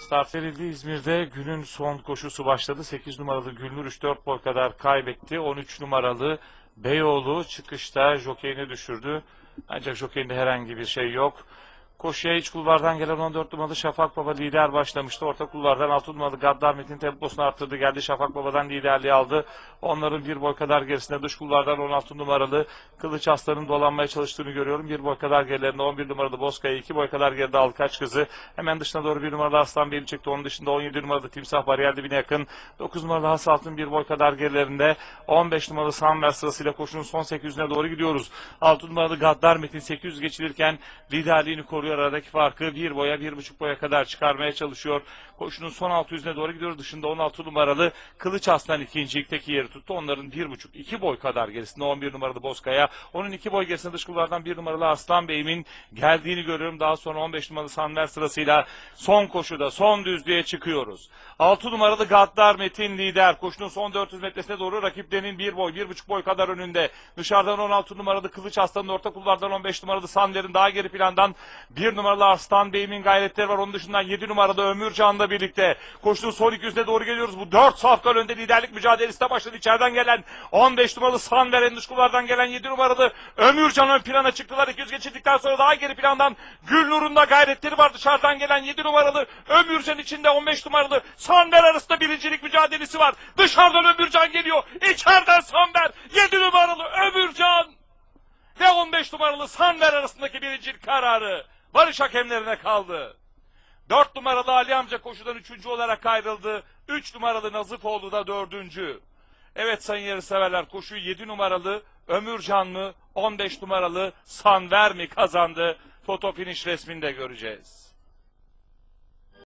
Start verildi. İzmir'de günün son koşusu başladı. 8 numaralı Gülnur 3-4 boy kadar kaybetti. 13 numaralı Beyoğlu çıkışta jokeyini düşürdü. Ancak jokeyinde herhangi bir şey yok. Koşuya iç kulvardan gelen 14 numaralı Şafak Baba lider başlamıştı. Orta kulvardan 6 numaralı Gaddar Metin temposunu arttırdı. Geldi Şafak Baba'dan liderliği aldı. Onların bir boy kadar gerisinde dış kulvardan 16 numaralı Kılıç Aslan'ın dolanmaya çalıştığını görüyorum. Bir boy kadar gerilerinde 11 numaralı Bozkaya, 2 boy kadar geride Alkaç Kızı. Hemen dışına doğru 1 numaralı Aslan Bey'im çıktı. Onun dışında 17 numaralı Timsah bariyer dibine yakın. 9 numaralı Hasalt'ın bir boy kadar gerilerinde. 15 numaralı Samver sırasıyla koşunun son 800'üne doğru gidiyoruz. 6 numaralı Gaddar Metin 800 geçilirken liderliğini koruyor. Aradaki farkı 1 boya 1,5 boya kadar çıkarmaya çalışıyor. Koşunun son 600'üne doğru gidiyoruz. Dışında 16 numaralı Kılıç Aslan ikinciyikteki yeri tuttu. Onların 1,5-2 boy kadar gerisinde 11 numaralı Bozkaya. Onun 2 boy gerisinde dış kulvardan 1 numaralı Aslan Bey'imin geldiğini görüyorum. Daha sonra 15 numaralı Sanver sırasıyla son koşuda son düzlüğe çıkıyoruz. 6 numaralı Gaddar Metin lider. Koşunun son 400 metresine doğru rakiplerinin 1 boy 1,5 boy kadar önünde. Dışarıdan 16 numaralı Kılıç Aslan'ın, orta kulvardan 15 numaralı Sanver'in, daha geri plandan 1 numaralı Arslan Bey'imin gayretleri var. Onun dışından 7 numaralı Ömürcan'la birlikte koştuğun son 200'e doğru geliyoruz. Bu 4 safkan önde liderlik mücadelesi de başladı. İçeriden gelen 15 numaralı Sanver, en dış kulvardan gelen 7 numaralı Ömürcan ön plana çıktılar. 200 geçirdikten sonra daha geri plandan Gülnur'un da gayretleri var. Dışarıdan gelen 7 numaralı Ömürcan içinde 15 numaralı Sanver arasında birincilik mücadelesi var. Dışarıdan Ömürcan geliyor. İçeriden Sanver, 7 numaralı Ömürcan ve 15 numaralı Sanver arasındaki birincilik kararı barış hakemlerine kaldı. 4 numaralı Ali amca koşudan 3. olarak ayrıldı. 3 numaralı Nazifoğlu da 4. Evet sayın yarışseverler, koşuyu 7 numaralı Ömürcan mı 15 numaralı Sanver mi kazandı? Foto finish resminde göreceğiz.